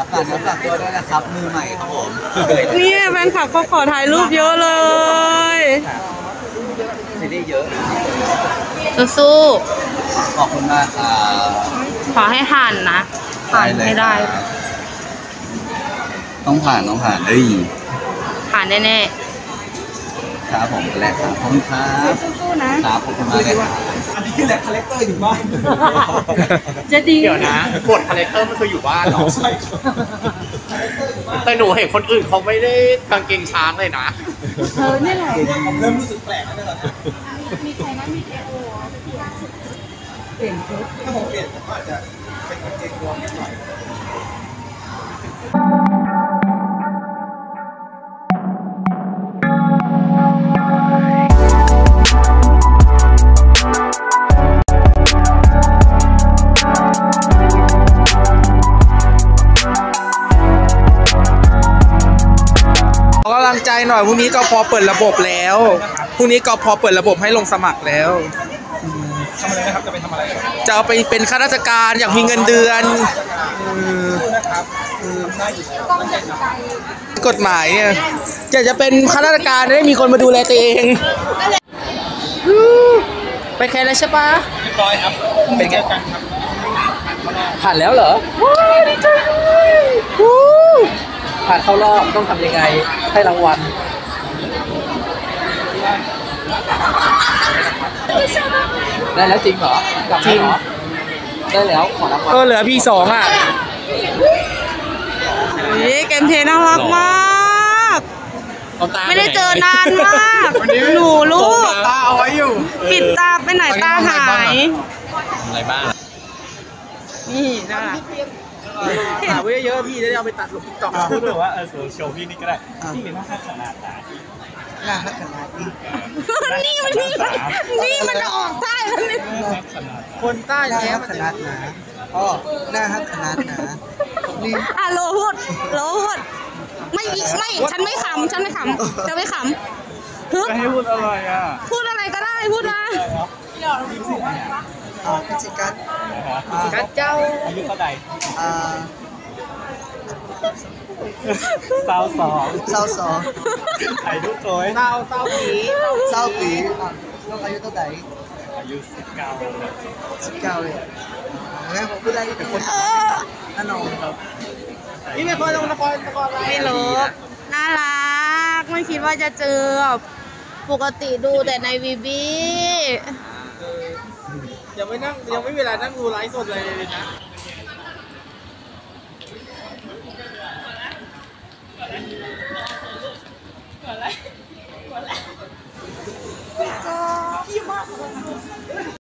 ฝากตัวด้วยนะครับมือใหม่ครับผมเนี่ยแฟนคลับเขาขอถ่ายรูปเยอะเลยซีรีส์เยอะสู้ขอบคุณมากขอให้ผ่านนะผ่านให้ได้ต้องผ่านเอ้ยผ่านแน่ๆครับผมแหละครับขอบคุณครับสู้ๆนะครับผมมาเลยอันนี้แหละคาแรคเตอร์อยู่บ้านจะดีเดี๋ยวนะบทคาแรคเตอร์มันคืออยู่บ้านเหรอใช่แต่หนูเห็นคนอื่นเขาไม่ได้กางเกงช้างเลยนะนี่แหละผมเริ่มรู้สึกแปลกแล้วนะมีใครนะมีเอโอเปลี่ยนชุดถ้าผมเปลี่ยนผมอาจจะเป็นกางเกงรวมนิดหน่อยกำลังใจหน่อยพรุ่งนี้ก็พอเปิดระบบแล้วพรุ่งนี้ก็พอเปิดระบบให้ลงสมัครแล้วทำอะไรนะครับจะไปทำอะไรจะเอาไปเป็นข้าราชการอยากมีเงินเดือนกฎหมายเนี่ยอยากจะเป็นข้าราชการได้มีคนมาดูแลตัวเองไปแค่แล้วใช่ปะเรียบร้อยครับเป็นไงกันครับผ่านแล้วเหรอผ่านเข้ารอบต้องทำยังไงให้รางวัลได้แล้วจริงเหรจริงได้แล้วขอรางวัลเหลือพี่2อ่ะนี่เกมเพลย์น่ารักมากไม่ได้เจอนานมากหนูลูกตาเอาไว้อยู่ปิดตาไปไหนตาหายอะไรบ้างนี่น่ารักหาไว้เยอะพี่จะได้เอาไปตัดลงติ๊กต็อกพูดเลยว่าโชว์พี่นี่ก็ได้พี่เป็นน่าขนาดไหนน่าขนาดนี่มันจะออกใต้แล้วนี่คนใต้แล้วขนาดหนาอ๋อหน้าฮักขนาดหนานี่โลพูดไม่ฉันไม่ขำจะไม่ขำให้พูดอะไรอ่ะพูดอะไรก็ได้พูดมาพิจิกัดเจ้าอายุเท่าไหร่ 22 ถ่ายรูปสวยเศร้าปีน้องอายุเท่าไหร่อายุ 19เลยงั้นผมพูดได้เป็นคนน่านอนครับนี่เป็นคนละครอะไรไม่รู้น่ารักไม่คิดว่าจะเจอปกติดูแต่ในวีบียังไม่เวลานั่งดูไลฟ์สดเลยนะ